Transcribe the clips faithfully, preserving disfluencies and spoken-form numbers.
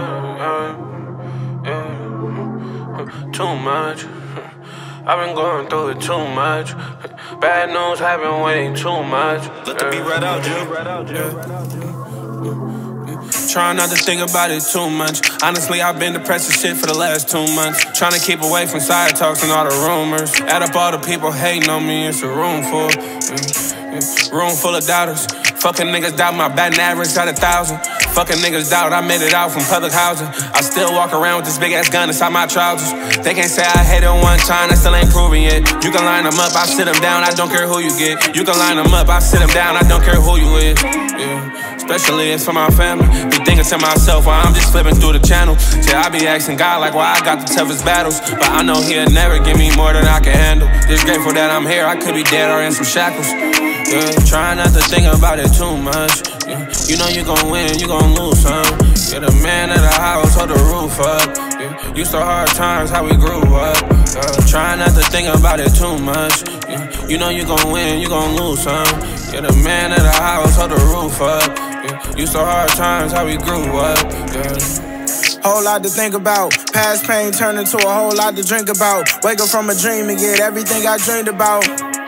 yeah, yeah. Too much. I've been going through it too much. Bad news happen way too much. Let the beat right out, Jill. Trying not to think about it too much. Honestly, I've been depressed as shit for the last two months. Trying to keep away from side talks and all the rumors. Add up all the people hating on me, it's a room full. Yeah, yeah. Room full of doubters. Fucking niggas doubt my batting average at a thousand. Fucking niggas doubt I made it out from public housing. I still walk around with this big ass gun inside my trousers. They can't say I hate it one time, that still ain't proving it. You can line them up, I sit them down, I don't care who you get. You can line them up, I sit them down, I don't care who you is. Yeah, especially it's for my family. Be thinking to myself while I'm just flipping through the channel. See, I be asking God like why I got the toughest battles, but I know he'll never give me more than I can handle. Just grateful that I'm here, I could be dead or in some shackles. Yeah, trying not to think about it too much. Yeah, you know you gon' win, you gon' lose some. You're the man of the house, hold the roof up. Yeah, used to hard times, how we grew up. Yeah, trying not to think about it too much. Yeah, you know you gon' win, you gon' lose some. You're the man of the house, hold the roof up. Yeah, used to hard times, how we grew up. Yeah. Whole lot to think about. Past pain turned into a whole lot to drink about. Wake up from a dream and get everything I dreamed about.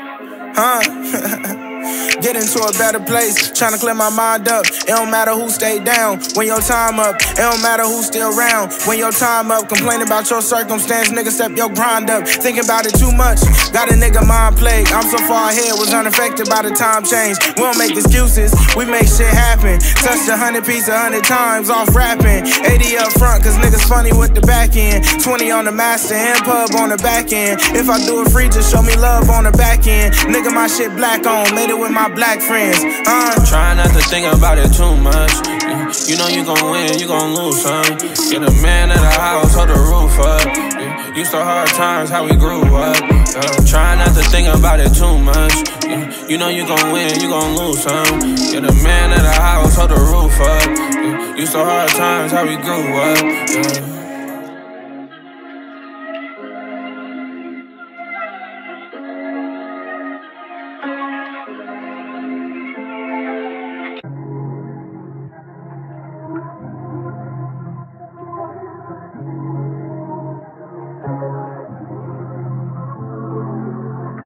Huh? Get into a better place, tryna clear my mind up. It don't matter who stayed down when your time up. It don't matter who still around when your time up. Complain about your circumstance, nigga, step your grind up. Thinking about it too much, got a nigga mind plague. I'm so far ahead, was unaffected by the time change. We don't make excuses, we make shit happen. Touched a hundred piece a hundred times off rapping. eighty up front, cause niggas funny with the back end. twenty on the master and pub on the back end. If I do it free, just show me love on the back end. Nigga, my shit black on, made it with my black friends. Uh. Trying not to think about it too much. Yeah, you know you gon' win, you gon' lose some. You're the man of the house, hold the roof up. Yeah, used to hard times, how we grew up. Yeah, trying not to think about it too much. Yeah, you know you gon' win, you gon' lose some. You're the man of the house, hold the roof up. Yeah, used to hard times, how we grew up. Yeah.